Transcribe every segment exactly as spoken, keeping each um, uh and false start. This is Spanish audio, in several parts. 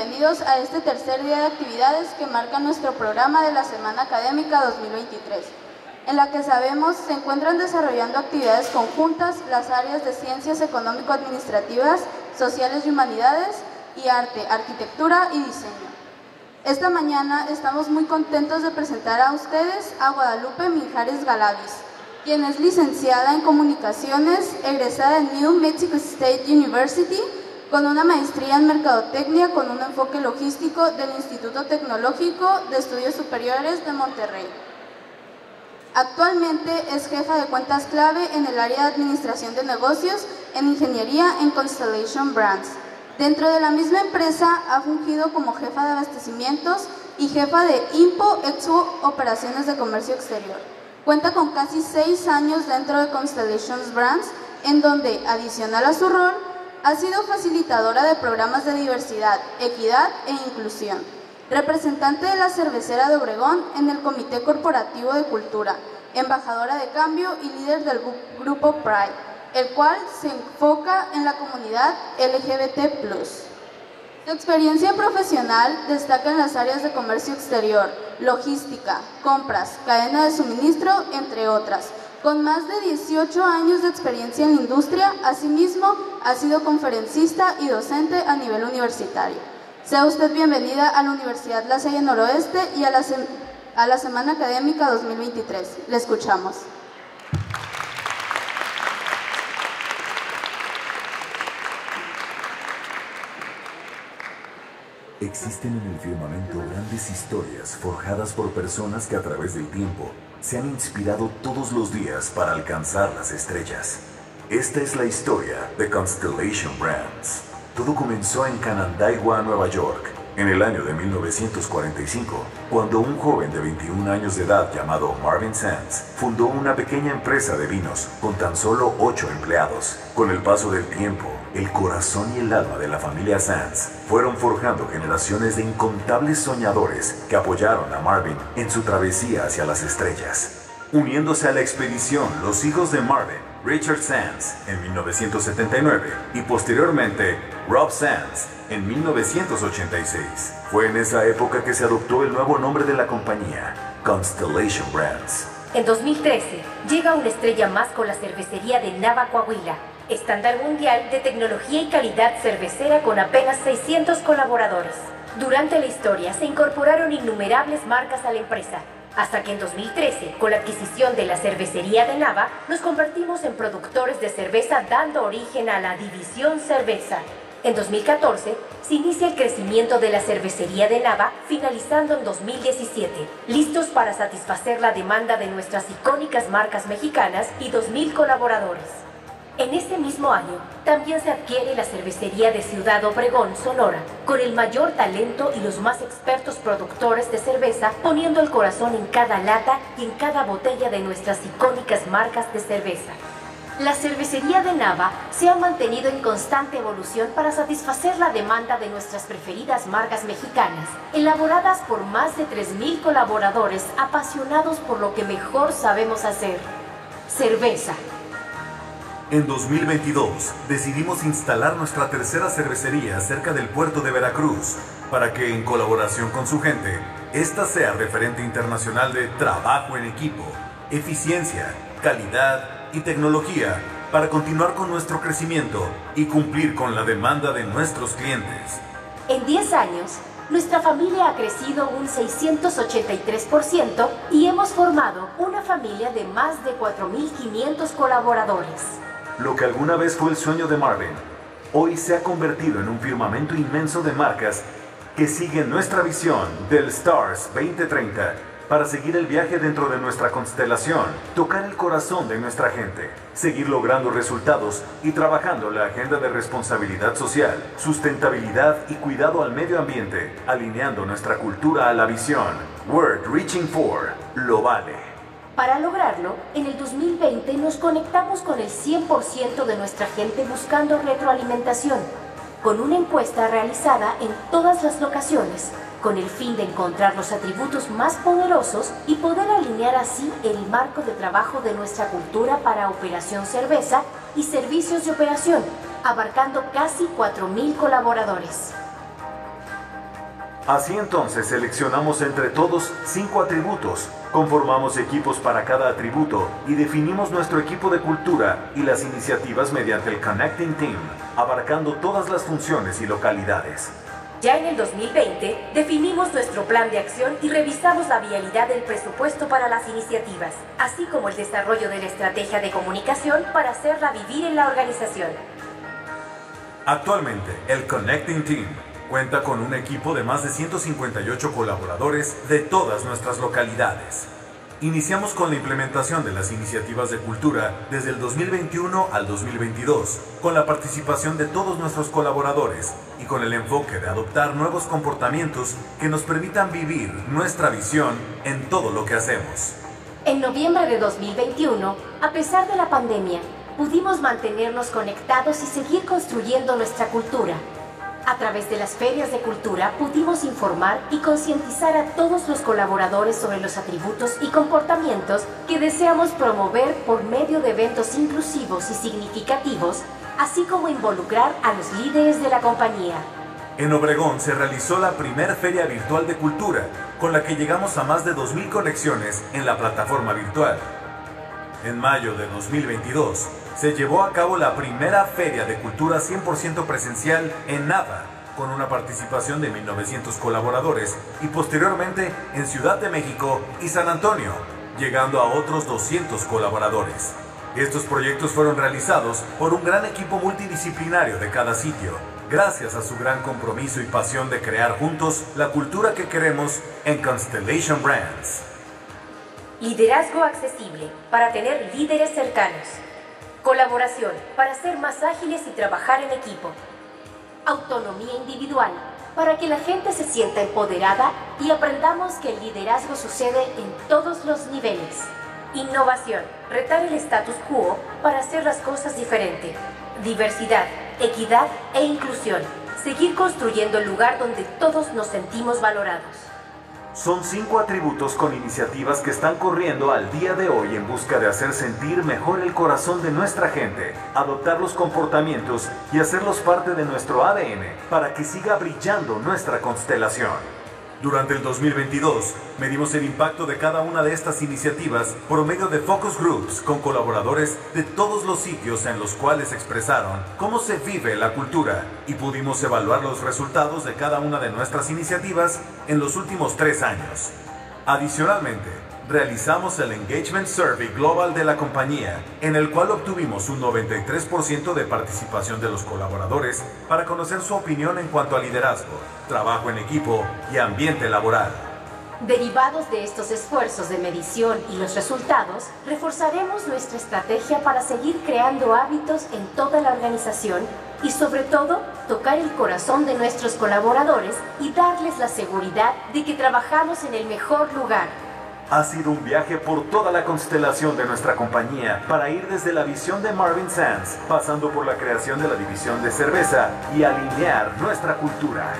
bienvenidos a este tercer día de actividades que marca nuestro programa de la Semana Académica dos mil veintitrés, en la que sabemos se encuentran desarrollando actividades conjuntas las áreas de Ciencias Económico-Administrativas, Sociales y Humanidades y Arte, Arquitectura y Diseño. Esta mañana estamos muy contentos de presentar a ustedes a Guadalupe Minjares Galavis, quien es licenciada en Comunicaciones, egresada de New Mexico State University, con una maestría en Mercadotecnia con un enfoque logístico del Instituto Tecnológico de Estudios Superiores de Monterrey. Actualmente es jefa de cuentas clave en el área de Administración de Negocios en Ingeniería en Constellation Brands. Dentro de la misma empresa ha fungido como jefa de abastecimientos y jefa de Impo Expo Operaciones de Comercio Exterior. Cuenta con casi seis años dentro de Constellation Brands, en donde, adicional a su rol, ha sido facilitadora de programas de diversidad, equidad e inclusión, representante de la Cervecera de Obregón en el Comité Corporativo de Cultura, embajadora de cambio y líder del grupo Pride, el cual se enfoca en la comunidad L G B T plus. Su experiencia profesional destaca en las áreas de comercio exterior, logística, compras, cadena de suministro, entre otras. Con más de dieciocho años de experiencia en la industria, asimismo ha sido conferencista y docente a nivel universitario. Sea usted bienvenida a la Universidad La Salle Noroeste y a la, se a la Semana Académica dos mil veintitrés. Le escuchamos. Existen en el firmamento grandes historias forjadas por personas que a través del tiempo se han inspirado todos los días para alcanzar las estrellas. Esta es la historia de Constellation Brands. Todo comenzó en Canandaigua, Nueva York, en el año de mil novecientos cuarenta y cinco, cuando un joven de veintiún años de edad llamado Marvin Sands fundó una pequeña empresa de vinos con tan solo ocho empleados. Con el paso del tiempo, el corazón y el alma de la familia Sands fueron forjando generaciones de incontables soñadores que apoyaron a Marvin en su travesía hacia las estrellas. Uniéndose a la expedición los hijos de Marvin, Richard Sands en mil novecientos setenta y nueve y posteriormente Rob Sands en mil novecientos ochenta y seis. Fue en esa época que se adoptó el nuevo nombre de la compañía, Constellation Brands. En dos mil trece llega una estrella más con la cervecería de Nava Coahuila, estándar mundial de tecnología y calidad cervecera con apenas seiscientos colaboradores. Durante la historia se incorporaron innumerables marcas a la empresa, hasta que en dos mil trece, con la adquisición de la cervecería de Nava, nos convertimos en productores de cerveza, dando origen a la División Cerveza. En dos mil catorce se inicia el crecimiento de la cervecería de Nava, finalizando en dos mil diecisiete, listos para satisfacer la demanda de nuestras icónicas marcas mexicanas y dos mil colaboradores. En ese mismo año, también se adquiere la cervecería de Ciudad Obregón, Sonora, con el mayor talento y los más expertos productores de cerveza, poniendo el corazón en cada lata y en cada botella de nuestras icónicas marcas de cerveza. La cervecería de Nava se ha mantenido en constante evolución para satisfacer la demanda de nuestras preferidas marcas mexicanas, elaboradas por más de tres mil colaboradores apasionados por lo que mejor sabemos hacer: cerveza. En dos mil veintidós decidimos instalar nuestra tercera cervecería cerca del puerto de Veracruz para que, en colaboración con su gente, esta sea referente internacional de trabajo en equipo, eficiencia, calidad y tecnología para continuar con nuestro crecimiento y cumplir con la demanda de nuestros clientes. En diez años, nuestra familia ha crecido un seiscientos ochenta y tres por ciento y hemos formado una familia de más de cuatro mil quinientos colaboradores. Lo que alguna vez fue el sueño de Marvin, hoy se ha convertido en un firmamento inmenso de marcas que siguen nuestra visión del Stars veinte treinta para seguir el viaje dentro de nuestra constelación, tocar el corazón de nuestra gente, seguir logrando resultados y trabajando la agenda de responsabilidad social, sustentabilidad y cuidado al medio ambiente, alineando nuestra cultura a la visión. World Reaching For lo vale. Para lograrlo, en el dos mil veinte nos conectamos con el cien por ciento de nuestra gente buscando retroalimentación, con una encuesta realizada en todas las locaciones, con el fin de encontrar los atributos más poderosos y poder alinear así el marco de trabajo de nuestra cultura para Operación Cerveza y servicios de operación, abarcando casi cuatro mil colaboradores. Así entonces seleccionamos entre todos cinco atributos, conformamos equipos para cada atributo y definimos nuestro equipo de cultura y las iniciativas mediante el Connecting Team, abarcando todas las funciones y localidades. Ya en el dos mil veinte, definimos nuestro plan de acción y revisamos la vialidad del presupuesto para las iniciativas, así como el desarrollo de la estrategia de comunicación para hacerla vivir en la organización. Actualmente, el Connecting Team cuenta con un equipo de más de ciento cincuenta y ocho colaboradores de todas nuestras localidades. Iniciamos con la implementación de las iniciativas de cultura desde el dos mil veintiuno al dos mil veintidós, con la participación de todos nuestros colaboradores y con el enfoque de adoptar nuevos comportamientos que nos permitan vivir nuestra visión en todo lo que hacemos. En noviembre de dos mil veintiuno, a pesar de la pandemia, pudimos mantenernos conectados y seguir construyendo nuestra cultura. A través de las ferias de cultura pudimos informar y concientizar a todos los colaboradores sobre los atributos y comportamientos que deseamos promover por medio de eventos inclusivos y significativos, así como involucrar a los líderes de la compañía. En Obregón se realizó la primera Feria Virtual de Cultura, con la que llegamos a más de dos mil conexiones en la plataforma virtual. En mayo de dos mil veintidós, se llevó a cabo la primera Feria de Cultura cien por ciento presencial en Nava, con una participación de mil novecientos colaboradores, y posteriormente en Ciudad de México y San Antonio, llegando a otros doscientos colaboradores. Estos proyectos fueron realizados por un gran equipo multidisciplinario de cada sitio, gracias a su gran compromiso y pasión de crear juntos la cultura que queremos en Constellation Brands. Liderazgo accesible para tener líderes cercanos. Colaboración para ser más ágiles y trabajar en equipo. Autonomía individual para que la gente se sienta empoderada y aprendamos que el liderazgo sucede en todos los niveles. Innovación, retar el status quo para hacer las cosas diferente. Diversidad, equidad e inclusión. Seguir construyendo el lugar donde todos nos sentimos valorados. Son cinco atributos con iniciativas que están corriendo al día de hoy en busca de hacer sentir mejor el corazón de nuestra gente, adoptar los comportamientos y hacerlos parte de nuestro A D N para que siga brillando nuestra constelación. Durante el dos mil veintidós, medimos el impacto de cada una de estas iniciativas por medio de focus groups con colaboradores de todos los sitios en los cuales expresaron cómo se vive la cultura y pudimos evaluar los resultados de cada una de nuestras iniciativas en los últimos tres años. Adicionalmente, realizamos el Engagement Survey Global de la compañía, en el cual obtuvimos un noventa y tres por ciento de participación de los colaboradores para conocer su opinión en cuanto a liderazgo, trabajo en equipo y ambiente laboral. Derivados de estos esfuerzos de medición y los resultados, reforzaremos nuestra estrategia para seguir creando hábitos en toda la organización y, sobre todo, tocar el corazón de nuestros colaboradores y darles la seguridad de que trabajamos en el mejor lugar. Ha sido un viaje por toda la constelación de nuestra compañía para ir desde la visión de Marvin Sands, pasando por la creación de la división de cerveza y alinear nuestra cultura.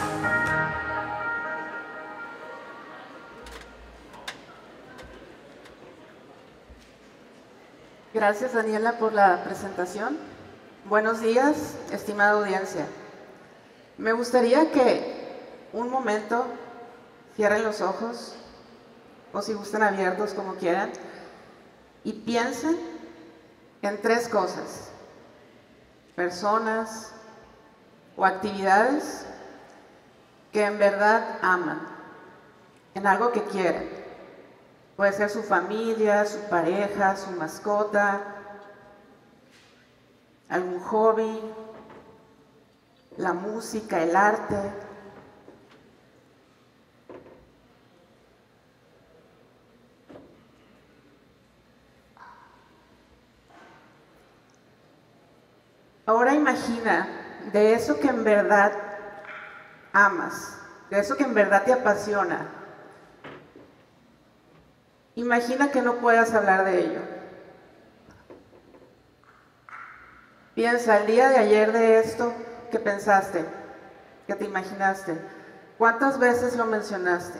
Gracias, Daniela, por la presentación. Buenos días, estimada audiencia. Me gustaría que un momento cierren los ojos, o si gustan abiertos, como quieran, y piensen en tres cosas: personas o actividades que en verdad aman, en algo que quieren. Puede ser su familia, su pareja, su mascota, algún hobby, la música, el arte. Ahora imagina de eso que en verdad amas, de eso que en verdad te apasiona. Imagina que no puedas hablar de ello. Piensa el día de ayer de esto que pensaste, que te imaginaste. ¿Cuántas veces lo mencionaste?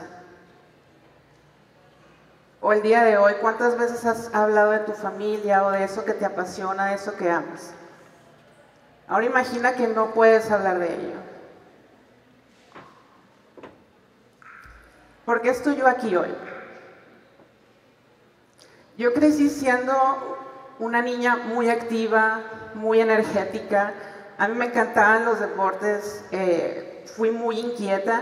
O el día de hoy, ¿cuántas veces has hablado de tu familia o de eso que te apasiona, de eso que amas? Ahora imagina que no puedes hablar de ello. ¿Por qué estoy yo aquí hoy? Yo crecí siendo una niña muy activa, muy energética. A mí me encantaban los deportes, eh, fui muy inquieta.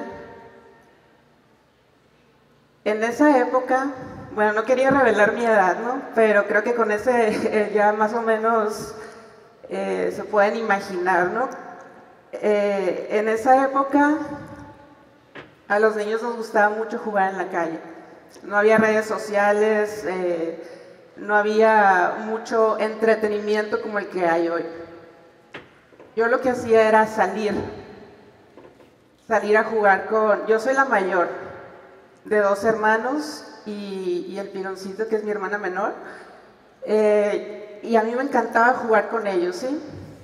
En esa época, bueno, no quería revelar mi edad, ¿no? Pero creo que con ese eh, ya más o menos eh, se pueden imaginar, ¿no? Eh, en esa época a los niños nos gustaba mucho jugar en la calle. No había redes sociales, eh, no había mucho entretenimiento como el que hay hoy. Yo lo que hacía era salir, salir a jugar con... Yo soy la mayor de dos hermanos y, y el Pironcito, que es mi hermana menor, eh, y a mí me encantaba jugar con ellos, ¿sí?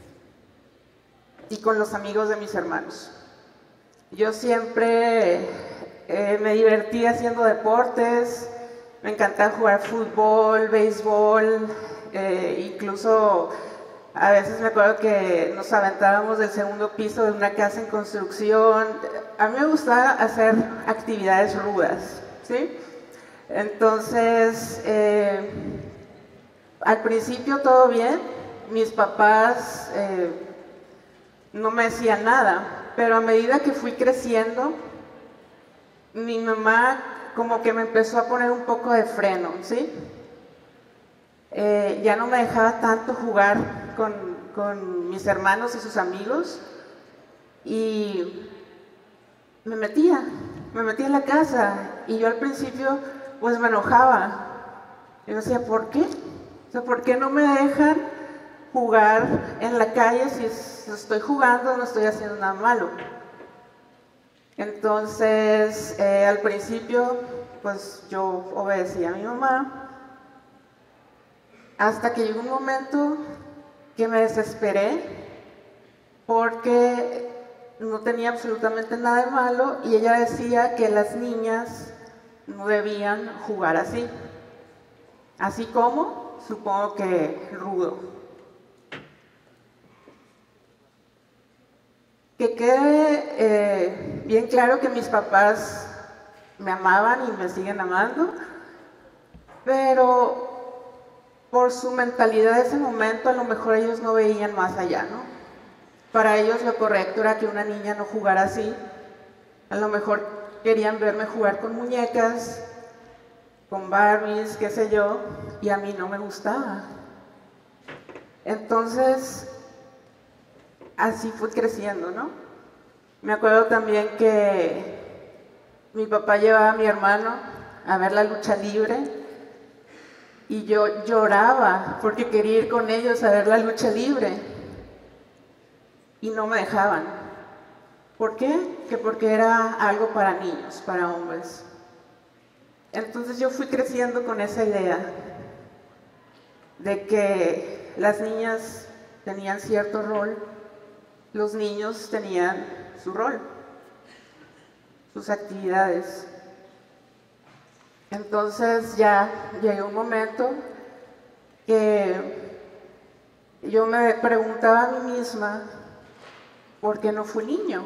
Y con los amigos de mis hermanos. Yo siempre eh, me divertí haciendo deportes, me encantaba jugar fútbol, béisbol, eh, incluso a veces me acuerdo que nos aventábamos del segundo piso de una casa en construcción. A mí me gustaba hacer actividades rudas, ¿sí? Entonces, eh, al principio todo bien, mis papás eh, no me decían nada. Pero a medida que fui creciendo, mi mamá como que me empezó a poner un poco de freno, ¿sí? Eh, ya no me dejaba tanto jugar con, con mis hermanos y sus amigos y me metía, me metía en la casa y yo al principio pues me enojaba. Yo decía, ¿por qué? O sea, ¿por qué no me dejan jugar en la calle si estoy jugando, no estoy haciendo nada malo? Entonces, eh, al principio, pues yo obedecía a mi mamá, hasta que llegó un momento que me desesperé, porque no tenía absolutamente nada de malo, y ella decía que las niñas no debían jugar así. Así como, supongo que rudo. Que quede eh, bien claro que mis papás me amaban y me siguen amando, pero por su mentalidad de ese momento a lo mejor ellos no veían más allá, ¿no? Para ellos lo correcto era que una niña no jugara así. A lo mejor querían verme jugar con muñecas, con Barbies, qué sé yo, y a mí no me gustaba. Entonces, así fui creciendo, ¿no? Me acuerdo también que mi papá llevaba a mi hermano a ver la lucha libre y yo lloraba porque quería ir con ellos a ver la lucha libre y no me dejaban. ¿Por qué? Que porque era algo para niños, para hombres. Entonces yo fui creciendo con esa idea de que las niñas tenían cierto rol, los niños tenían su rol, sus actividades. Entonces ya llegó un momento que yo me preguntaba a mí misma, ¿por qué no fui niño?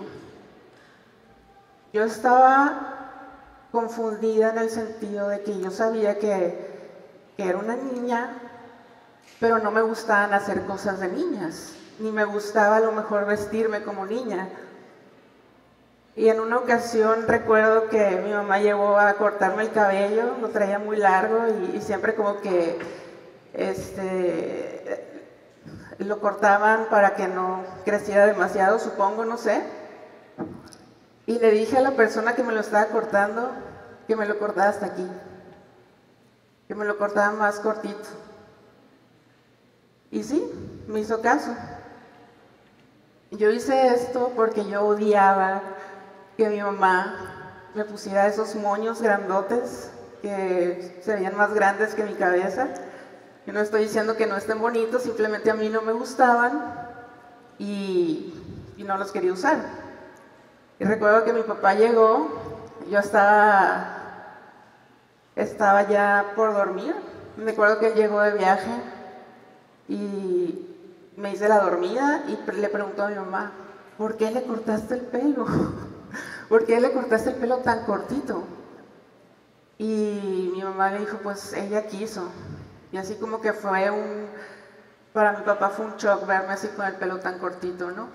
Yo estaba confundida en el sentido de que yo sabía que, que era una niña, pero no me gustaban hacer cosas de niñas, ni me gustaba a lo mejor vestirme como niña. Y en una ocasión recuerdo que mi mamá llevó a cortarme el cabello, lo traía muy largo y, y siempre como que este, lo cortaban para que no creciera demasiado, supongo, no sé. Y le dije a la persona que me lo estaba cortando que me lo cortaba hasta aquí, que me lo cortaba más cortito. Y sí, me hizo caso. Yo hice esto porque yo odiaba que mi mamá me pusiera esos moños grandotes que se veían más grandes que mi cabeza. Yo no estoy diciendo que no estén bonitos, simplemente a mí no me gustaban y, y no los quería usar. Y recuerdo que mi papá llegó, yo estaba, estaba ya por dormir. Me acuerdo que él llegó de viaje y me hice la dormida y le preguntó a mi mamá, ¿por qué le cortaste el pelo? ¿Por qué le cortaste el pelo tan cortito? Y mi mamá le dijo, pues ella quiso. Y así como que fue un, para mi papá fue un shock verme así con el pelo tan cortito, ¿no?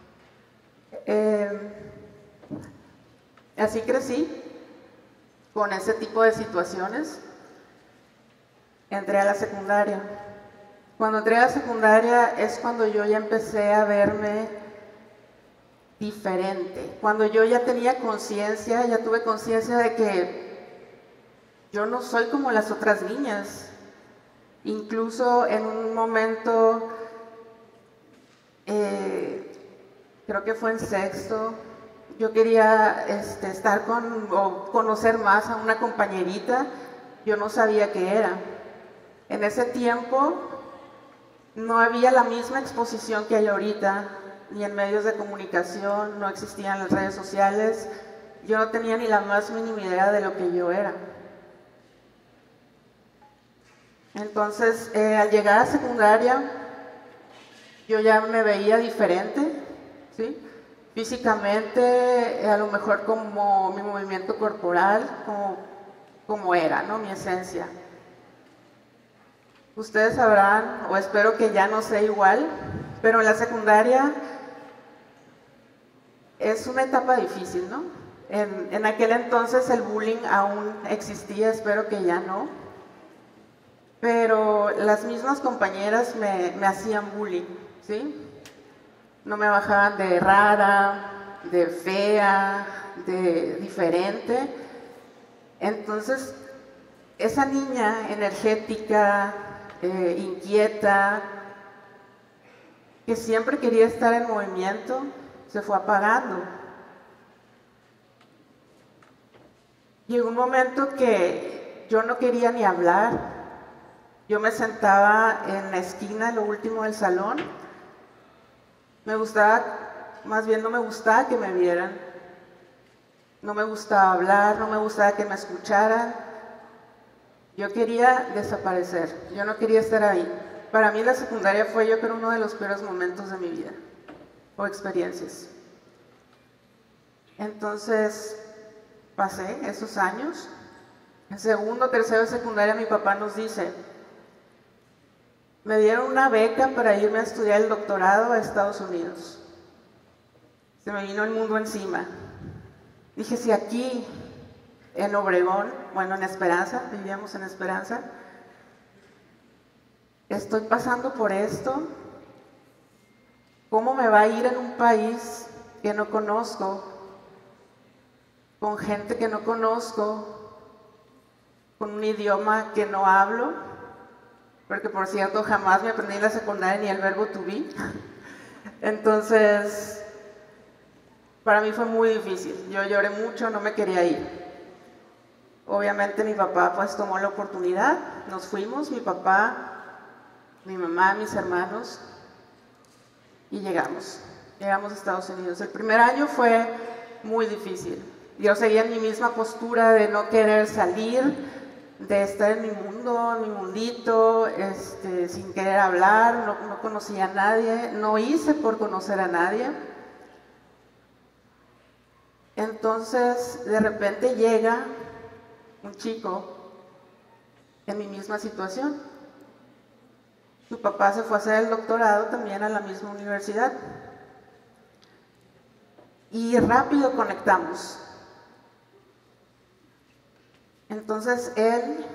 Eh, así crecí, con ese tipo de situaciones. Entré a la secundaria. Cuando entré a la secundaria es cuando yo ya empecé a verme diferente. Cuando yo ya tenía conciencia, ya tuve conciencia de que yo no soy como las otras niñas. Incluso en un momento, eh, creo que fue en sexto, yo quería este, estar con o conocer más a una compañerita, yo no sabía qué era. En ese tiempo no había la misma exposición que hay ahorita, ni en medios de comunicación, no existían las redes sociales, yo no tenía ni la más mínima idea de lo que yo era. Entonces, eh, al llegar a secundaria, yo ya me veía diferente, ¿sí? Físicamente, eh, a lo mejor como mi movimiento corporal, como, como era, ¿no? Mi esencia. Ustedes sabrán, o espero que ya no sea igual, pero en la secundaria es una etapa difícil, ¿no? En, en aquel entonces el bullying aún existía, espero que ya no. Pero las mismas compañeras me, me hacían bullying, ¿sí? No me bajaban de rara, de fea, de diferente. Entonces, esa niña energética, eh, inquieta, que siempre quería estar en movimiento, se fue apagando. Llegó un momento que yo no quería ni hablar. Yo me sentaba en la esquina, lo último del salón. Me gustaba, más bien no me gustaba que me vieran. No me gustaba hablar, no me gustaba que me escucharan. Yo quería desaparecer, yo no quería estar ahí. Para mí la secundaria fue, yo creo, uno de los peores momentos de mi vida, o experiencias. Entonces, pasé esos años. En segundo, tercero de secundaria, mi papá nos dice, me dieron una beca para irme a estudiar el doctorado a Estados Unidos. Se me vino el mundo encima. Dije, si aquí, en Obregón, bueno, en Esperanza, vivíamos en Esperanza, estoy pasando por esto, ¿cómo me va a ir en un país que no conozco, con gente que no conozco, con un idioma que no hablo? Porque, por cierto, jamás me aprendí en la secundaria ni el verbo to be. Entonces, para mí fue muy difícil. Yo lloré mucho, no me quería ir. Obviamente mi papá pues tomó la oportunidad, nos fuimos, mi papá, mi mamá, mis hermanos, y llegamos. Llegamos a Estados Unidos. El primer año fue muy difícil. Yo seguía en mi misma postura de no querer salir, de estar en mi mundo, en mi mundito, este, sin querer hablar, no, no conocía a nadie, no hice por conocer a nadie. Entonces, de repente llega un chico en mi misma situación. Su papá se fue a hacer el doctorado también a la misma universidad. Y rápido conectamos. Entonces él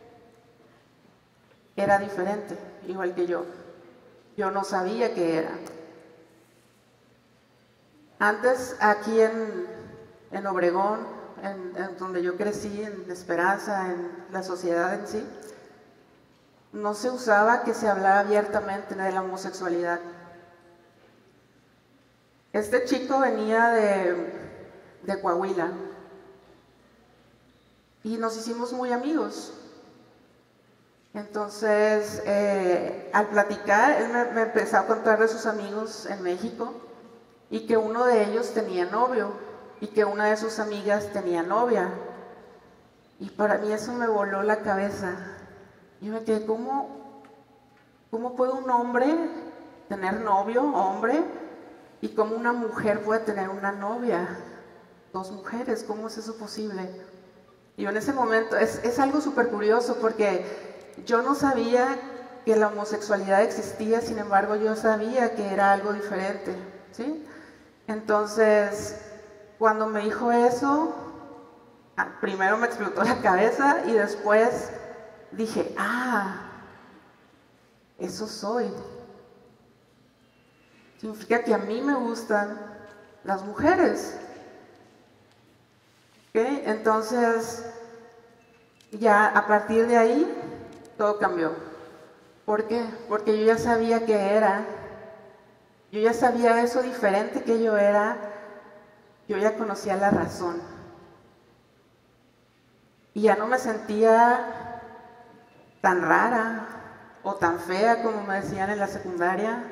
era diferente, igual que yo. Yo no sabía qué era. Antes, aquí en, en Obregón, en, en donde yo crecí, en Esperanza, en la sociedad en sí, no se usaba que se hablara abiertamente de la homosexualidad. Este chico venía de, de Coahuila. Y nos hicimos muy amigos. Entonces, eh, al platicar, él me, me empezó a contar de sus amigos en México y que uno de ellos tenía novio y que una de sus amigas tenía novia. Y para mí eso me voló la cabeza. Yo me quedé, ¿cómo, cómo puede un hombre tener novio, hombre? ¿Y cómo una mujer puede tener una novia? Dos mujeres, ¿cómo es eso posible? Y yo en ese momento, es, es algo súper curioso porque yo no sabía que la homosexualidad existía, sin embargo yo sabía que era algo diferente, ¿sí? Entonces, cuando me dijo eso, primero me explotó la cabeza y después dije, ah, eso soy. Significa que a mí me gustan las mujeres. ¿Okay? Entonces, ya a partir de ahí, todo cambió. ¿Por qué? Porque yo ya sabía que era, yo ya sabía eso diferente que yo era, yo ya conocía la razón. Y ya no me sentía tan rara o tan fea como me decían en la secundaria.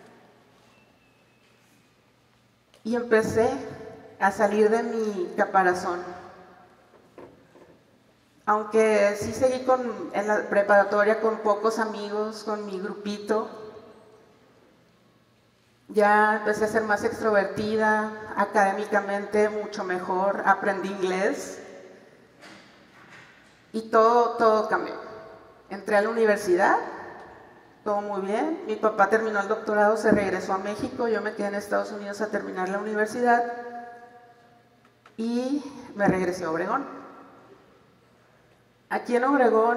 Y empecé a salir de mi caparazón. Aunque sí seguí con, en la preparatoria con pocos amigos, con mi grupito, ya empecé a ser más extrovertida, académicamente mucho mejor, aprendí inglés y todo, todo cambió. Entré a la universidad, todo muy bien, mi papá terminó el doctorado, se regresó a México, yo me quedé en Estados Unidos a terminar la universidad y me regresé a Obregón. Aquí en Obregón,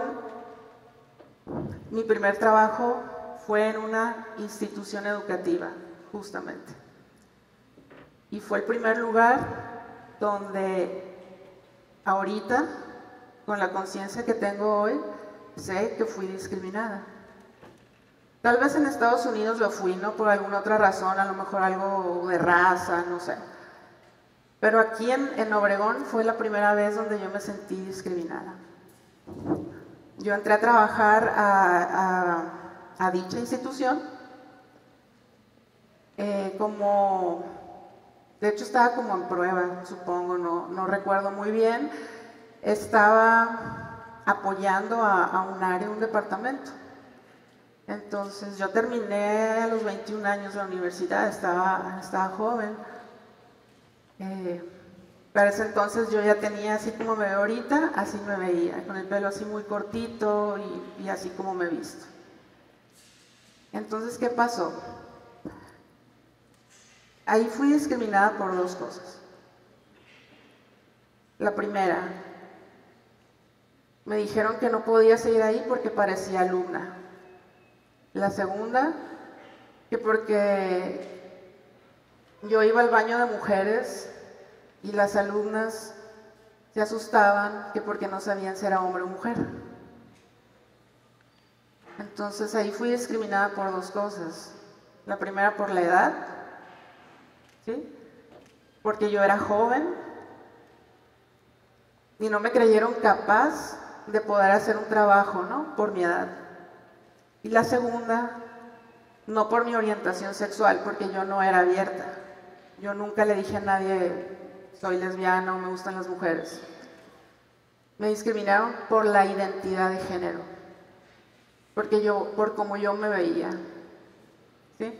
mi primer trabajo fue en una institución educativa, justamente. Y fue el primer lugar donde ahorita, con la conciencia que tengo hoy, sé que fui discriminada. Tal vez en Estados Unidos lo fui, ¿no? Por alguna otra razón, a lo mejor algo de raza, no sé. Pero aquí en, en Obregón fue la primera vez donde yo me sentí discriminada. Yo entré a trabajar a, a, a dicha institución eh, como, de hecho estaba como en prueba, supongo, no, no recuerdo muy bien. Estaba apoyando a, a un área, un departamento. Entonces yo terminé a los veintiún años la universidad, estaba, estaba joven. Eh, Para ese entonces yo ya tenía, así como me veo ahorita, así me veía, con el pelo así muy cortito y, y así como me he visto. Entonces, ¿qué pasó? Ahí fui discriminada por dos cosas. La primera, me dijeron que no podía seguir ahí porque parecía alumna. La segunda, que porque yo iba al baño de mujeres y las alumnas se asustaban que porque no sabían si era hombre o mujer. Entonces ahí fui discriminada por dos cosas. La primera por la edad, ¿sí? Porque yo era joven y no me creyeron capaz de poder hacer un trabajo, ¿no? Por mi edad. Y la segunda, no por mi orientación sexual, porque yo no era abierta. Yo nunca le dije a nadie, soy lesbiana o me gustan las mujeres. Me discriminaron por la identidad de género, porque yo, por cómo yo me veía, ¿sí?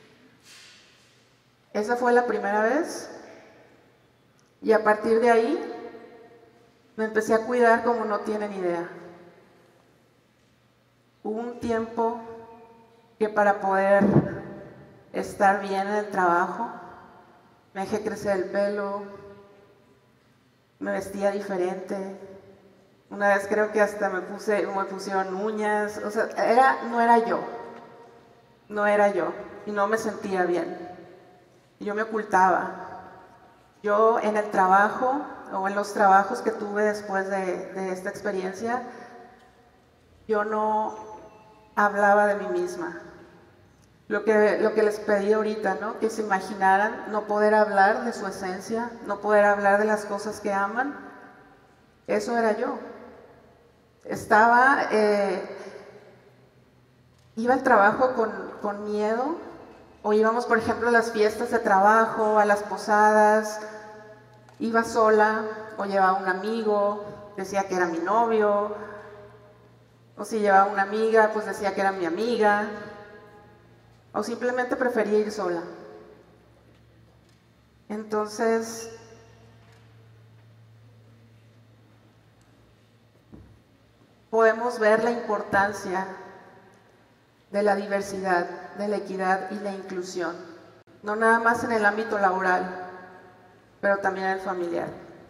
Esa fue la primera vez, y a partir de ahí me empecé a cuidar como no tienen idea. Hubo un tiempo que para poder estar bien en el trabajo, me dejé crecer el pelo, me vestía diferente. Una vez creo que hasta me puse, me pusieron uñas, o sea, era, no era yo, no era yo, y no me sentía bien. Yo me ocultaba. Yo en el trabajo, o en los trabajos que tuve después de, de esta experiencia, yo no hablaba de mí misma. Lo que, lo que les pedí ahorita, ¿no? Que se imaginaran no poder hablar de su esencia, no poder hablar de las cosas que aman. Eso era yo. Estaba, eh, iba al trabajo con, con miedo, o íbamos, por ejemplo, a las fiestas de trabajo, a las posadas, iba sola, o llevaba un amigo, decía que era mi novio, o si llevaba una amiga, pues decía que era mi amiga, o simplemente prefería ir sola. Entonces, podemos ver la importancia de la diversidad, de la equidad y la inclusión, no nada más en el ámbito laboral, pero también en el familiar.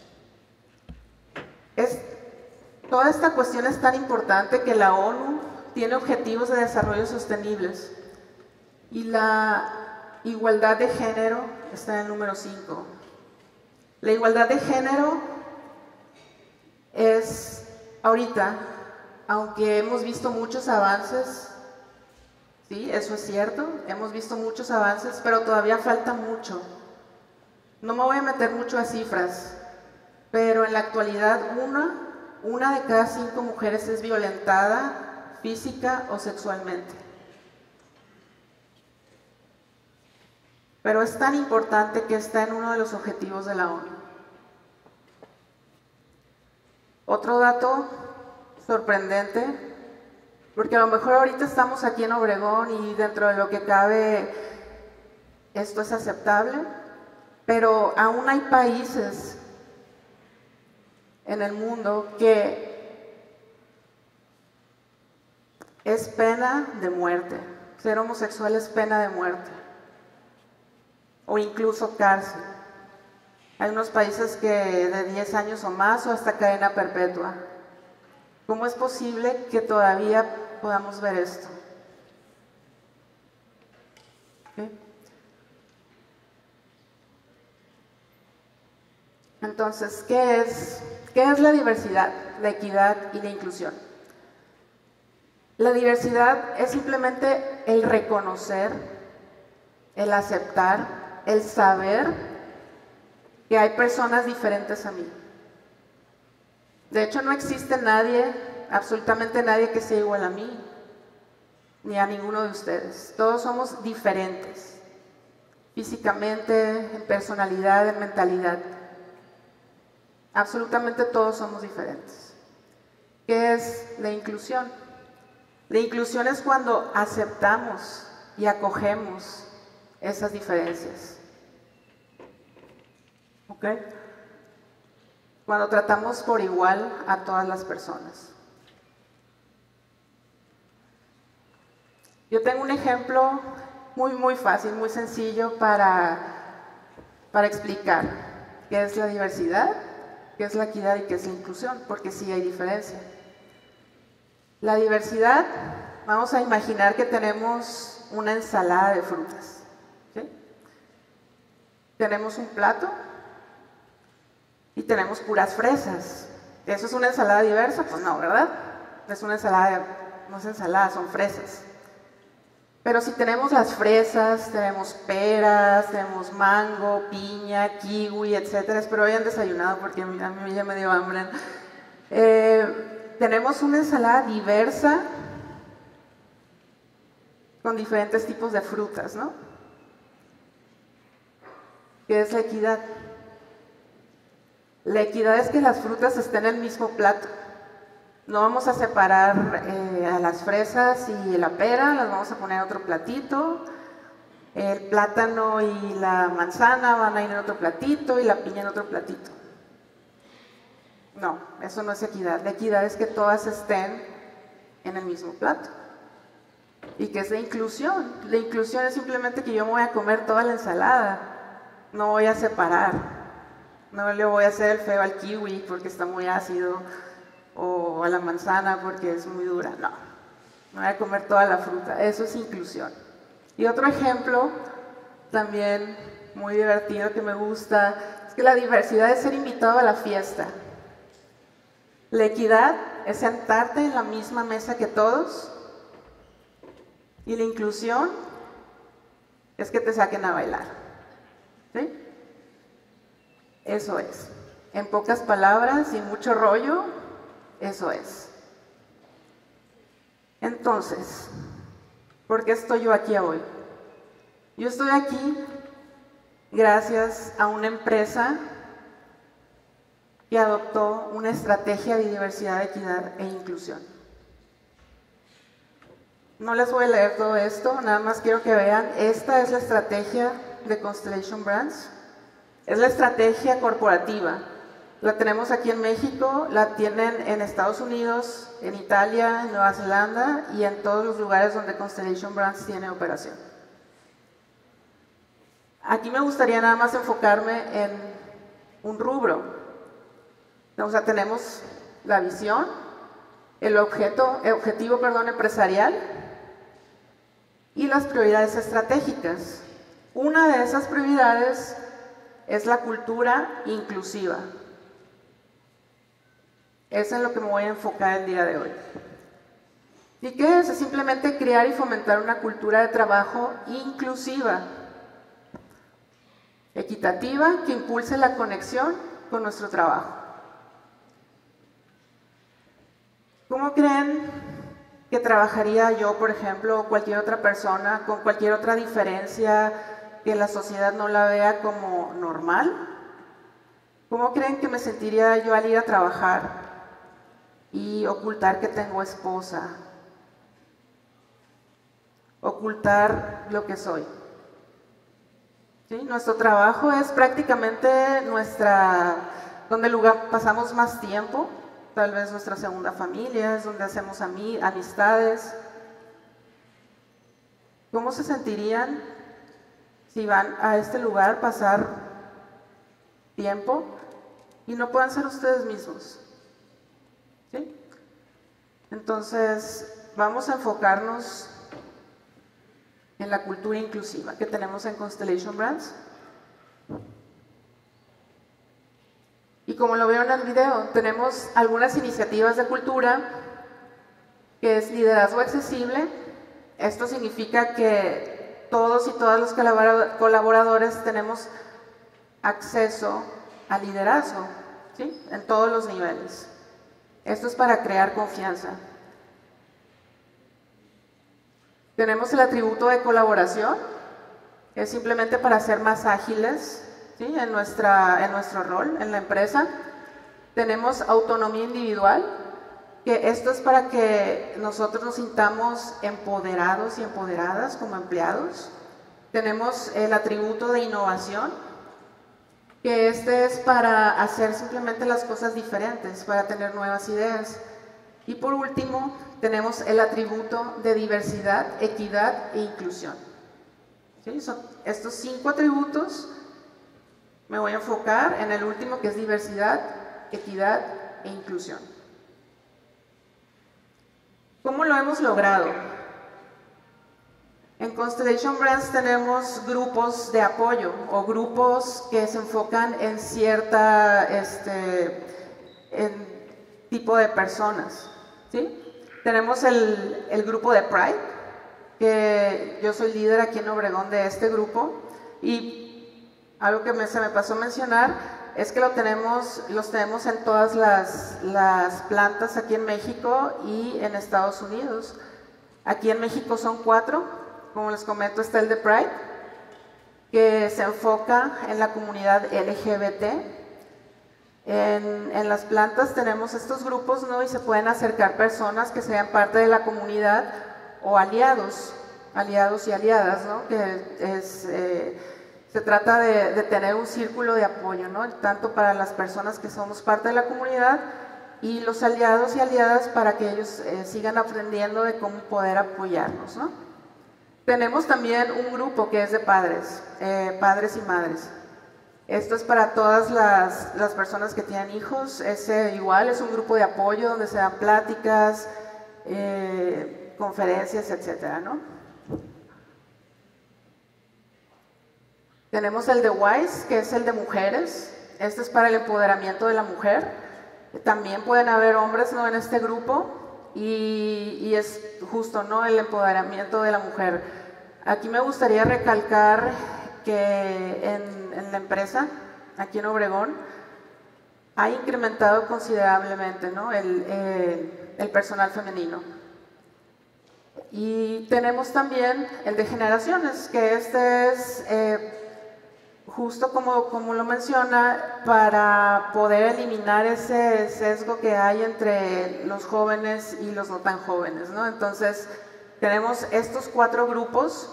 Es, toda esta cuestión es tan importante que la ONU tiene objetivos de desarrollo sostenibles y la igualdad de género está en el número cinco. La igualdad de género es ahorita, aunque hemos visto muchos avances, sí, eso es cierto, hemos visto muchos avances, pero todavía falta mucho. No me voy a meter mucho a cifras, pero en la actualidad una, una de cada cinco mujeres es violentada física o sexualmente. Pero es tan importante que está en uno de los objetivos de la ONU. Otro dato sorprendente, porque a lo mejor ahorita estamos aquí en Obregón y dentro de lo que cabe esto es aceptable, pero aún hay países en el mundo que es pena de muerte. Ser homosexual es pena de muerte o incluso cárcel. Hay unos países que de diez años o más o hasta cadena perpetua. ¿Cómo es posible que todavía podamos ver esto? ¿Sí? Entonces, ¿qué es, ¿qué es la diversidad, la equidad y la inclusión? La diversidad es simplemente el reconocer, el aceptar, el saber que hay personas diferentes a mí. De hecho, no existe nadie, absolutamente nadie que sea igual a mí, ni a ninguno de ustedes. Todos somos diferentes, físicamente, en personalidad, en mentalidad. Absolutamente todos somos diferentes. ¿Qué es la inclusión? La inclusión es cuando aceptamos y acogemos esas diferencias. ¿Ok? Cuando tratamos por igual a todas las personas. Yo tengo un ejemplo muy, muy fácil, muy sencillo para, para explicar qué es la diversidad, qué es la equidad y qué es la inclusión, porque sí hay diferencia. La diversidad, vamos a imaginar que tenemos una ensalada de frutas. ¿Sí? Tenemos un plato y tenemos puras fresas. ¿Eso es una ensalada diversa? Pues no, ¿verdad? Es una ensalada, no es ensalada, son fresas. Pero si tenemos las fresas, tenemos peras, tenemos mango, piña, kiwi, etcétera. Espero hayan desayunado porque a mí, a mí ya me dio hambre. Eh, tenemos una ensalada diversa con diferentes tipos de frutas, ¿no? ¿Qué es la equidad? La equidad es que las frutas estén en el mismo plato. No vamos a separar eh, a las fresas y la pera, las vamos a poner en otro platito. El plátano y la manzana van a ir en otro platito y la piña en otro platito. No, eso no es equidad. La equidad es que todas estén en el mismo plato. ¿Y qué es la inclusión? La inclusión es simplemente que yo me voy a comer toda la ensalada. No voy a separar. No le voy a hacer el feo al kiwi porque está muy ácido, o a la manzana porque es muy dura. No, me voy a comer toda la fruta. Eso es inclusión. Y otro ejemplo también muy divertido que me gusta es que la diversidad es ser invitado a la fiesta. La equidad es sentarte en la misma mesa que todos, y la inclusión es que te saquen a bailar. ¿Sí? Eso es. En pocas palabras y mucho rollo, eso es. Entonces, ¿por qué estoy yo aquí hoy? Yo estoy aquí gracias a una empresa que adoptó una estrategia de diversidad, equidad e inclusión. No les voy a leer todo esto, nada más quiero que vean, esta es la estrategia de Constellation Brands. Es la estrategia corporativa La tenemos aquí en México, la tienen en Estados Unidos, en Italia, en Nueva Zelanda y en todos los lugares donde Constellation Brands tiene operación. Aquí me gustaría nada más enfocarme en un rubro. O sea, tenemos la visión, el, objeto, el objetivo perdón, empresarial y las prioridades estratégicas. Una de esas prioridades es la cultura inclusiva. Es en lo que me voy a enfocar el día de hoy. ¿Y qué es? Es simplemente crear y fomentar una cultura de trabajo inclusiva, equitativa, que impulse la conexión con nuestro trabajo. ¿Cómo creen que trabajaría yo, por ejemplo, o cualquier otra persona con cualquier otra diferencia que la sociedad no la vea como normal? ¿Cómo creen que me sentiría yo al ir a trabajar y ocultar que tengo esposa? Ocultar lo que soy. ¿Sí? Nuestro trabajo es prácticamente nuestra, donde lugar pasamos más tiempo, tal vez nuestra segunda familia, es donde hacemos ami, amistades. ¿Cómo se sentirían si van a este lugar pasar tiempo y no puedan ser ustedes mismos? ¿Sí? Entonces, vamos a enfocarnos en la cultura inclusiva que tenemos en Constellation Brands. Y como lo vieron en el video, tenemos algunas iniciativas de cultura, que es liderazgo accesible. Esto significa que todos y todas los colaboradores tenemos acceso al liderazgo, ¿sí? En todos los niveles. Esto es para crear confianza. Tenemos el atributo de colaboración, que es simplemente para ser más ágiles, ¿sí? en, nuestra, en nuestro rol en la empresa. Tenemos autonomía individual, que esto es para que nosotros nos sintamos empoderados y empoderadas como empleados. Tenemos el atributo de innovación, que este es para hacer simplemente las cosas diferentes, para tener nuevas ideas. Y por último, tenemos el atributo de diversidad, equidad e inclusión. ¿Sí? Son estos cinco atributos. Me voy a enfocar en el último, que es diversidad, equidad e inclusión. ¿Cómo lo hemos logrado? En Constellation Brands tenemos grupos de apoyo o grupos que se enfocan en cierta este, en tipo de personas, ¿sí? Tenemos el, el grupo de Pride, que yo soy líder aquí en Obregón de este grupo, y algo que me, se me pasó a mencionar es que lo tenemos, los tenemos en todas las, las plantas aquí en México y en Estados Unidos. Aquí en México son cuatro, como les comento está el de Pride, que se enfoca en la comunidad L G B T. En, en las plantas tenemos estos grupos, ¿no? Y se pueden acercar personas que sean parte de la comunidad o aliados, aliados y aliadas, ¿no? Que es... Eh, Se trata de, de tener un círculo de apoyo, ¿no? Tanto para las personas que somos parte de la comunidad y los aliados y aliadas para que ellos eh, sigan aprendiendo de cómo poder apoyarnos, ¿no? Tenemos también un grupo que es de padres, eh, padres y madres. Esto es para todas las, las personas que tienen hijos. Es eh, igual, es un grupo de apoyo donde se dan pláticas, eh, conferencias, etcétera, ¿no? Tenemos el de WISE, que es el de mujeres. Este es para el empoderamiento de la mujer. También pueden haber hombres, ¿no? en este grupo y, y es justo, ¿no? el empoderamiento de la mujer. Aquí me gustaría recalcar que en, en la empresa, aquí en Obregón, ha incrementado considerablemente, ¿no? el, el, el personal femenino. Y tenemos también el de generaciones, que este es... Eh, justo como, como lo menciona, para poder eliminar ese sesgo que hay entre los jóvenes y los no tan jóvenes, ¿no? Entonces, tenemos estos cuatro grupos.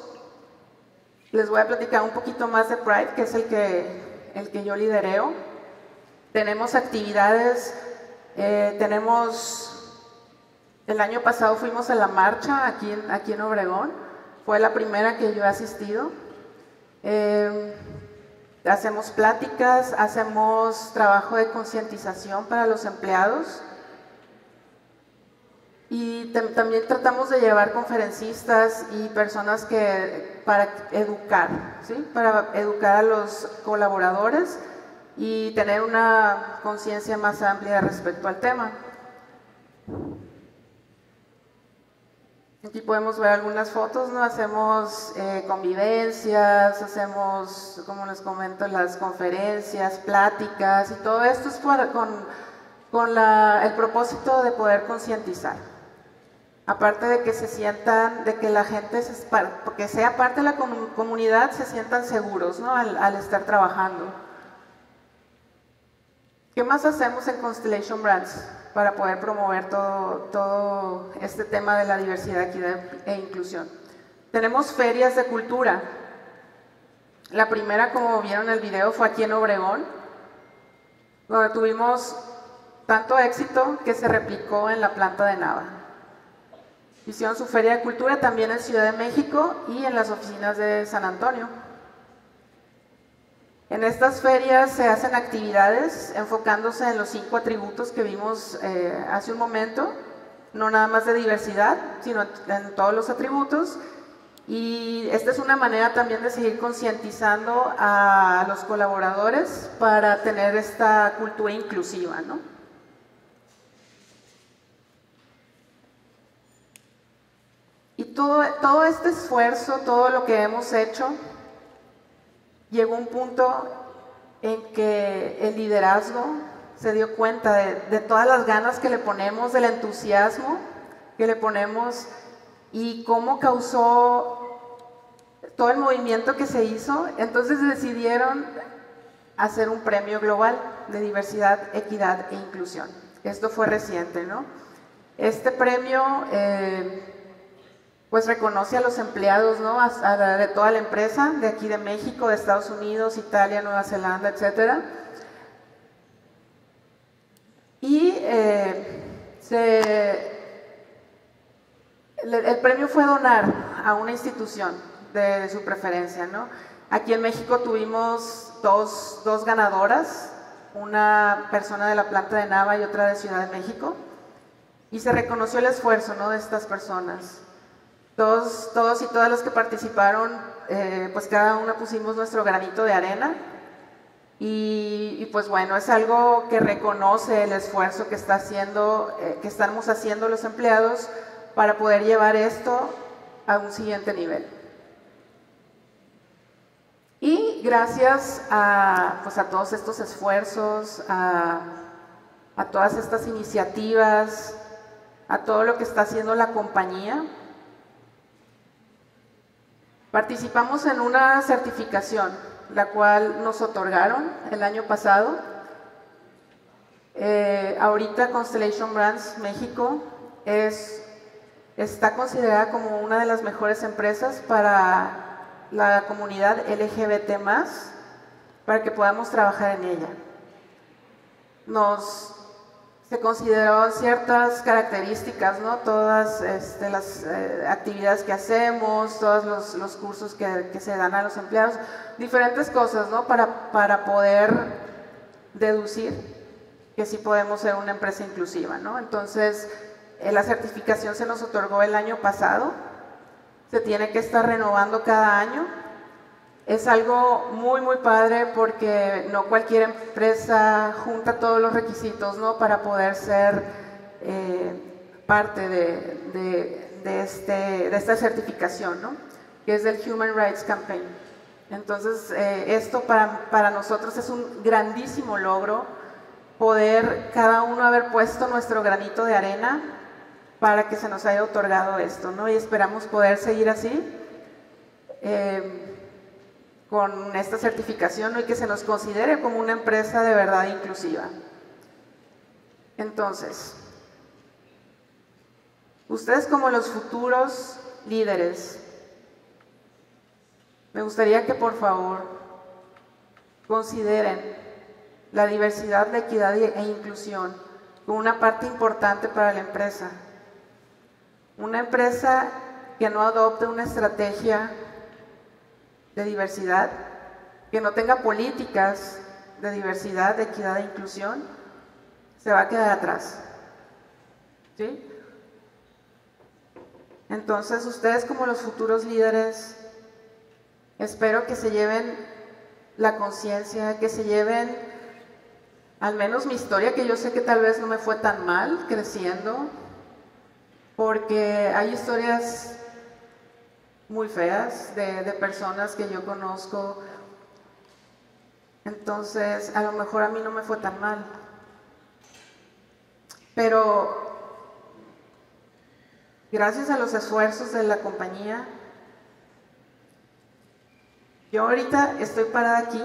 Les voy a platicar un poquito más de Pride, que es el que, el que yo lidereo. Tenemos actividades, eh, tenemos, el año pasado fuimos a la marcha aquí en, aquí en Obregón, fue la primera que yo he asistido. Eh, hacemos pláticas, hacemos trabajo de concientización para los empleados y también tratamos de llevar conferencistas y personas que, para educar, ¿sí? Para educar a los colaboradores y tener una conciencia más amplia respecto al tema. Aquí podemos ver algunas fotos, ¿no? Hacemos eh, convivencias, hacemos, como les comento, las conferencias, pláticas, y todo esto es para, con, con la, el propósito de poder concientizar. Aparte de que se sientan, de que la gente, se, que sea parte de la comunidad, se sientan seguros, ¿no? al, al estar trabajando. ¿Qué más hacemos en Constellation Brands para poder promover todo, todo este tema de la diversidad, equidad e inclusión? Tenemos ferias de cultura. La primera, como vieron en el video, fue aquí en Obregón, donde tuvimos tanto éxito que se replicó en la planta de Nava. Hicieron su feria de cultura también en Ciudad de México y en las oficinas de San Antonio. En estas ferias se hacen actividades enfocándose en los cinco atributos que vimos eh, hace un momento, no nada más de diversidad, sino en todos los atributos. Y esta es una manera también de seguir concientizando a los colaboradores para tener esta cultura inclusiva, ¿no? Y todo, todo este esfuerzo, todo lo que hemos hecho, llegó un punto en que el liderazgo se dio cuenta de, de todas las ganas que le ponemos, del entusiasmo que le ponemos y cómo causó todo el movimiento que se hizo. Entonces decidieron hacer un premio global de diversidad, equidad e inclusión. Esto fue reciente, ¿no? Este premio eh, pues reconoce a los empleados, ¿no? a, a la, de toda la empresa, de aquí de México, de Estados Unidos, Italia, Nueva Zelanda, etcétera. Y eh, se, el, el premio fue donar a una institución de, de su preferencia, ¿no? Aquí en México tuvimos dos, dos ganadoras, una persona de la planta de Nava y otra de Ciudad de México, y se reconoció el esfuerzo, ¿no? de estas personas. Todos, todos y todas los que participaron, eh, pues cada una pusimos nuestro granito de arena y, y pues bueno, es algo que reconoce el esfuerzo que, está haciendo, eh, que estamos haciendo los empleados para poder llevar esto a un siguiente nivel. Y gracias a, pues a todos estos esfuerzos, a, a todas estas iniciativas, a todo lo que está haciendo la compañía, participamos en una certificación, la cual nos otorgaron el año pasado. Eh, ahorita Constellation Brands México es, está considerada como una de las mejores empresas para la comunidad L G B T más, para que podamos trabajar en ella. Nos se consideraron ciertas características, ¿no? Todas este, las eh, actividades que hacemos, todos los, los cursos que, que se dan a los empleados, diferentes cosas, ¿no? Para, para poder deducir que sí podemos ser una empresa inclusiva, ¿no? Entonces, eh, la certificación se nos otorgó el año pasado, se tiene que estar renovando cada año. Es algo muy muy padre porque no cualquier empresa junta todos los requisitos, ¿no? para poder ser eh, parte de, de, de, este, de esta certificación, ¿no? que es del Human Rights Campaign. Entonces eh, esto para, para nosotros es un grandísimo logro, poder cada uno haber puesto nuestro granito de arena para que se nos haya otorgado esto, ¿no? y esperamos poder seguir así. Eh, con esta certificación, ¿no? y que se nos considere como una empresa de verdad inclusiva. Entonces, ustedes como los futuros líderes, me gustaría que por favor consideren la diversidad, la equidad e inclusión como una parte importante para la empresa. Una empresa que no adopte una estrategia de diversidad, que no tenga políticas de diversidad, de equidad e inclusión, se va a quedar atrás. ¿Sí? Entonces, ustedes como los futuros líderes, espero que se lleven la conciencia, que se lleven al menos mi historia, que yo sé que tal vez no me fue tan mal creciendo, porque hay historias muy feas de, de personas que yo conozco. Entonces, a lo mejor a mí no me fue tan mal. Pero gracias a los esfuerzos de la compañía, yo ahorita estoy parada aquí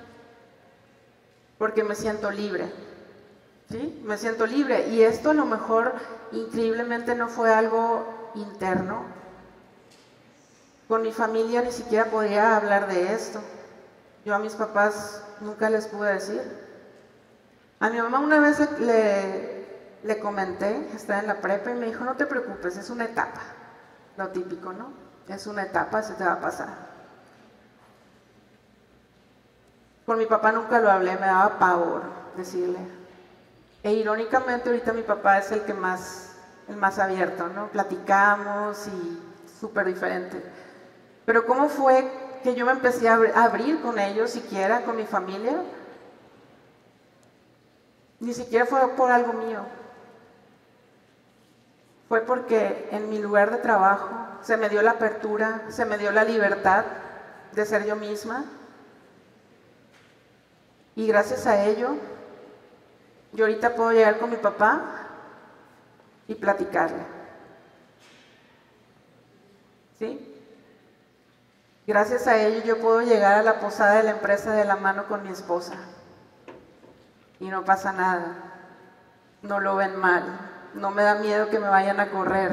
porque me siento libre, ¿sí? Me siento libre, y esto a lo mejor increíblemente no fue algo interno. Con mi familia ni siquiera podía hablar de esto. Yo a mis papás nunca les pude decir. A mi mamá una vez le, le comenté, estaba en la prepa, y me dijo, no te preocupes, es una etapa. Lo típico, ¿no? Es una etapa, se te va a pasar. Con mi papá nunca lo hablé, me daba pavor decirle. E irónicamente ahorita mi papá es el que más, el más abierto, ¿no? Platicamos y súper diferente. Pero ¿cómo fue que yo me empecé a abrir con ellos, siquiera con mi familia? Ni siquiera fue por algo mío. Fue porque en mi lugar de trabajo se me dio la apertura, se me dio la libertad de ser yo misma. Y gracias a ello, yo ahorita puedo llegar con mi papá y platicarle. ¿Sí? Gracias a ello yo puedo llegar a la posada de la empresa de la mano con mi esposa. Y no pasa nada. No lo ven mal. No me da miedo que me vayan a correr.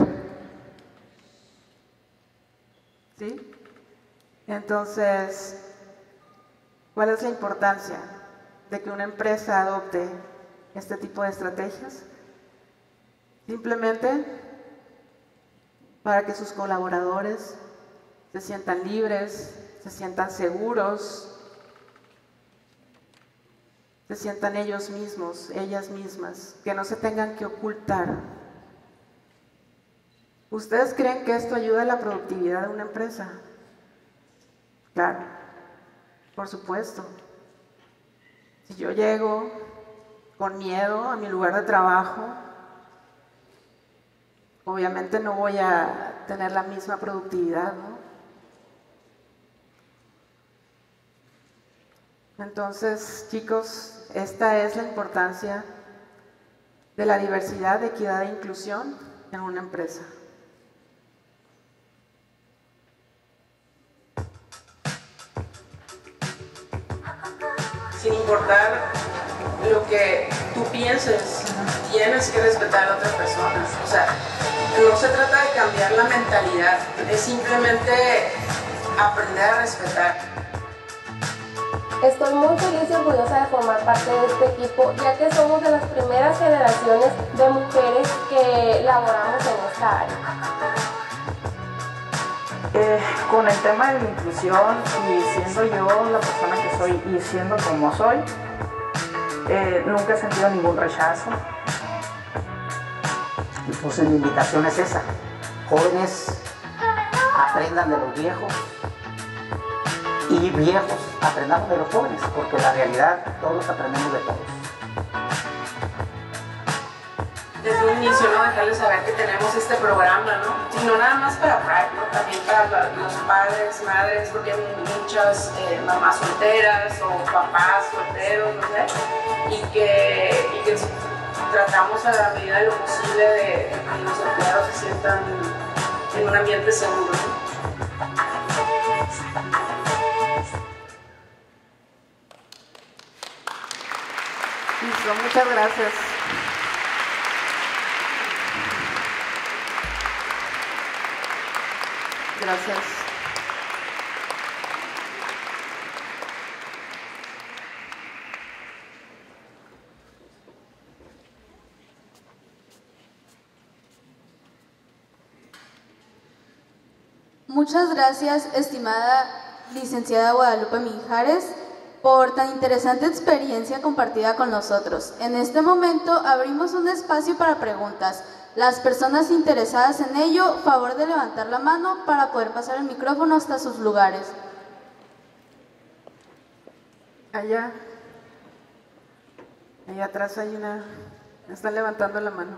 ¿Sí? Entonces, ¿cuál es la importancia de que una empresa adopte este tipo de estrategias? Simplemente para que sus colaboradores se sientan libres, se sientan seguros, se sientan ellos mismos, ellas mismas, que no se tengan que ocultar. ¿Ustedes creen que esto ayuda a la productividad de una empresa? Claro, por supuesto. Si yo llego con miedo a mi lugar de trabajo, obviamente no voy a tener la misma productividad, ¿no? Entonces, chicos, esta es la importancia de la diversidad, equidad e inclusión en una empresa. Sin importar lo que tú pienses, tienes que respetar a otras personas. O sea, no se trata de cambiar la mentalidad, es simplemente aprender a respetar. Estoy muy feliz y orgullosa de formar parte de este equipo, ya que somos de las primeras generaciones de mujeres que laboramos en esta área. Eh, con el tema de la inclusión, y siendo yo la persona que soy y siendo como soy, eh, nunca he sentido ningún rechazo. Entonces mi invitación es esa: jóvenes, aprendan de los viejos, y viejos, aprendamos de los jóvenes, porque la realidad todos aprendemos de todos. Desde un inicio, ¿no? Dejarles saber que tenemos este programa, ¿no? Y no nada más para Pride, ¿no? También para los padres, madres, porque hay muchas eh, mamás solteras o papás solteros, no sé, y que, y que tratamos a la medida de lo posible de, de que los empleados se sientan en un ambiente seguro, ¿no? Listo, muchas gracias. Gracias. Muchas gracias, estimada licenciada Guadalupe Mijares, por tan interesante experiencia compartida con nosotros. En este momento abrimos un espacio para preguntas. Las personas interesadas en ello, favor de levantar la mano para poder pasar el micrófono hasta sus lugares. Allá, allá atrás hay una, están levantando la mano.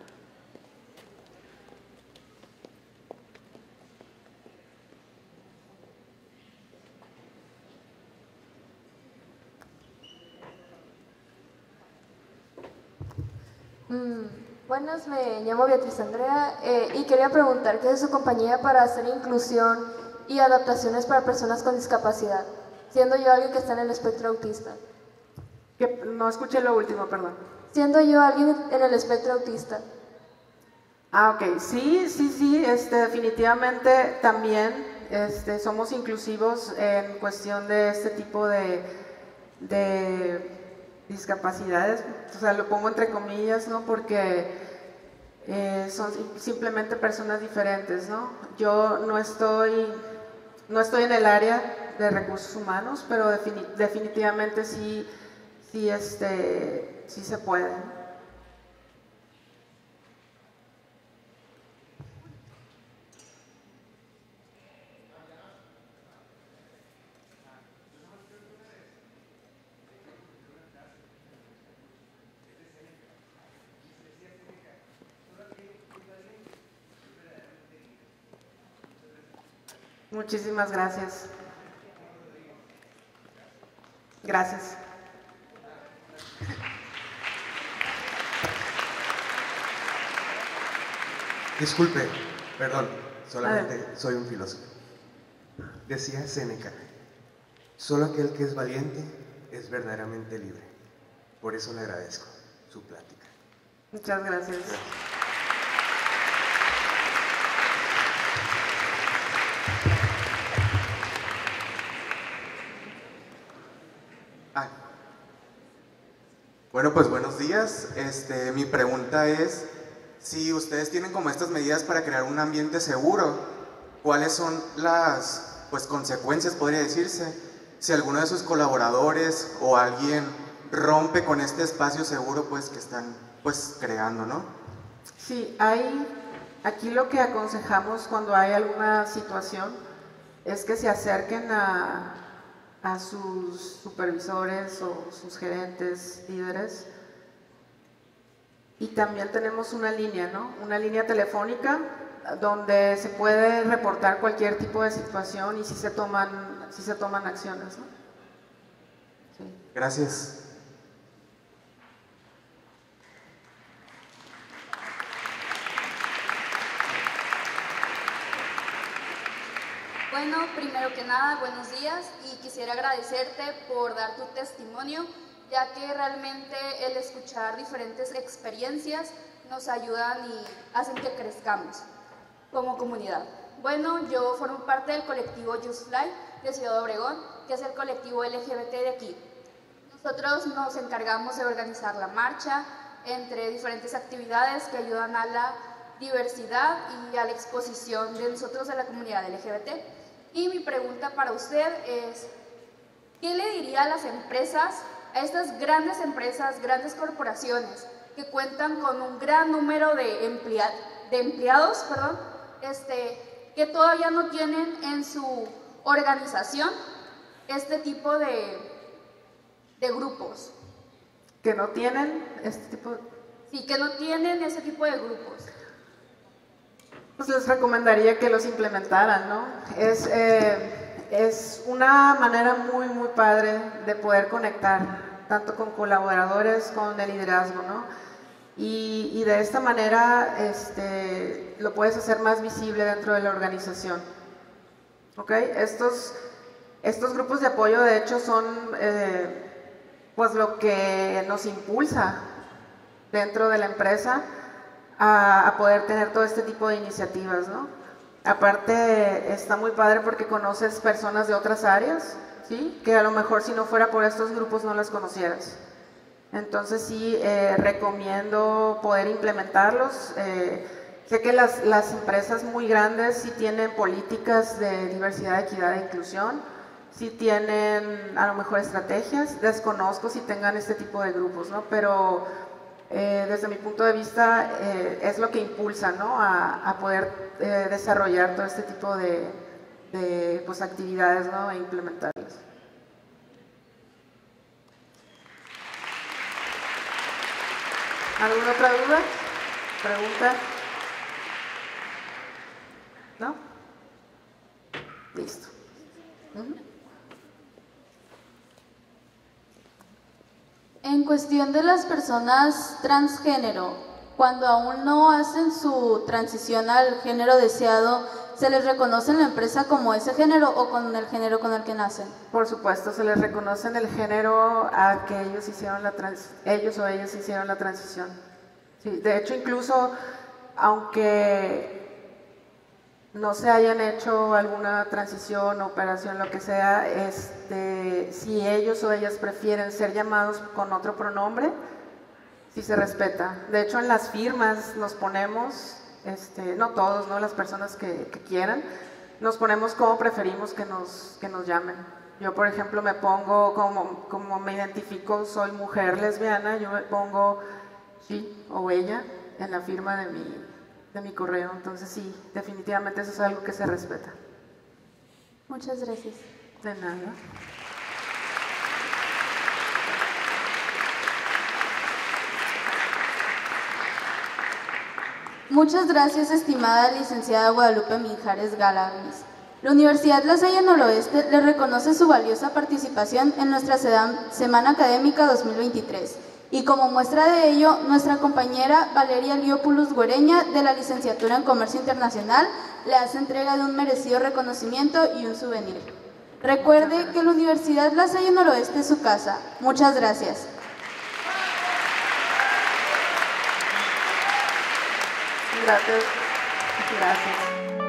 Mm, buenas, me llamo Beatriz Andrea eh, y quería preguntar qué es su compañía para hacer inclusión y adaptaciones para personas con discapacidad, siendo yo alguien que está en el espectro autista. Que no escuché lo último, perdón. Siendo yo alguien en el espectro autista. Ah, ok. Sí, sí, sí, este, definitivamente también este, somos inclusivos en cuestión de este tipo de, de discapacidades. O sea, lo pongo entre comillas, ¿no? Porque eh, son simplemente personas diferentes, ¿no? Yo no estoy, no estoy en el área de recursos humanos, pero defini definitivamente sí, sí, este, sí se puede. Muchísimas gracias. Gracias. Disculpe, perdón, solamente soy un filósofo. Decía Séneca, solo aquel que es valiente es verdaderamente libre. Por eso le agradezco su plática. Muchas gracias. Gracias. Ah. Bueno, pues buenos días. Este, mi pregunta es, si ustedes tienen como estas medidas para crear un ambiente seguro, ¿cuáles son las pues, consecuencias, podría decirse, si alguno de sus colaboradores o alguien rompe con este espacio seguro pues, que están pues, creando, ¿no? Sí, hay, aquí lo que aconsejamos cuando hay alguna situación es que se acerquen a, a sus supervisores o sus gerentes, líderes. Y también tenemos una línea, ¿no? Una línea telefónica donde se puede reportar cualquier tipo de situación y si se toman, si se toman acciones, ¿no? Sí. Gracias. Bueno, primero que nada, buenos días y quisiera agradecerte por dar tu testimonio, ya que realmente el escuchar diferentes experiencias nos ayudan y hacen que crezcamos como comunidad. Bueno, yo formo parte del colectivo Just Fly de Ciudad Obregón, que es el colectivo L G B T de aquí. Nosotros nos encargamos de organizar la marcha entre diferentes actividades que ayudan a la diversidad y a la exposición de nosotros de la comunidad L G B T. Y mi pregunta para usted es, ¿qué le diría a las empresas, a estas grandes empresas, grandes corporaciones que cuentan con un gran número de, emplea de empleados, perdón, este, que todavía no tienen en su organización este tipo de, de grupos? ¿Que no tienen este tipo? Sí, que no tienen ese tipo de grupos. Pues les recomendaría que los implementaran, ¿no? Es, eh, es una manera muy, muy padre de poder conectar, tanto con colaboradores, con el liderazgo, ¿no? Y, y de esta manera este, lo puedes hacer más visible dentro de la organización. ¿Ok? Estos, estos grupos de apoyo, de hecho, son eh, pues lo que nos impulsa dentro de la empresa A, a poder tener todo este tipo de iniciativas, ¿no? Aparte está muy padre porque conoces personas de otras áreas, ¿sí? Que a lo mejor si no fuera por estos grupos no las conocieras. Entonces sí, eh, recomiendo poder implementarlos. Eh, Sé que las, las empresas muy grandes sí tienen políticas de diversidad, equidad e inclusión, sí tienen a lo mejor estrategias, desconozco si tengan este tipo de grupos, ¿no? Pero eh, desde mi punto de vista eh, es lo que impulsa, ¿no? a, a poder eh, desarrollar todo este tipo de, de pues, actividades, ¿no? E implementarlas. ¿Alguna otra duda? ¿Pregunta? ¿No? Listo. Uh-huh. En cuestión de las personas transgénero, cuando aún no hacen su transición al género deseado, ¿se les reconoce en la empresa como ese género o con el género con el que nacen? Por supuesto, se les reconoce en el género a que ellos hicieron la trans, ellos o ellas hicieron la transición. Sí, de hecho, incluso aunque no se hayan hecho alguna transición, operación, lo que sea, este, si ellos o ellas prefieren ser llamados con otro pronombre, sí se respeta. De hecho, en las firmas nos ponemos, este, no todos, no las personas que, que quieran, nos ponemos como preferimos que nos, que nos llamen. Yo, por ejemplo, me pongo, como, como me identifico, soy mujer lesbiana, yo me pongo she o ella en la firma de mi de mi correo, entonces sí, definitivamente eso es algo que se respeta. Muchas gracias. De nada. Muchas gracias, estimada licenciada Guadalupe Mijares Galaviz. La Universidad La Salle Noroeste le reconoce su valiosa participación en nuestra Semana Académica dos mil veintitrés. Y como muestra de ello, nuestra compañera Valeria Liopoulos Güereña, de la Licenciatura en Comercio Internacional, le hace entrega de un merecido reconocimiento y un souvenir. Recuerde que la Universidad La Salle Noroeste es su casa. Muchas gracias. Gracias. Gracias.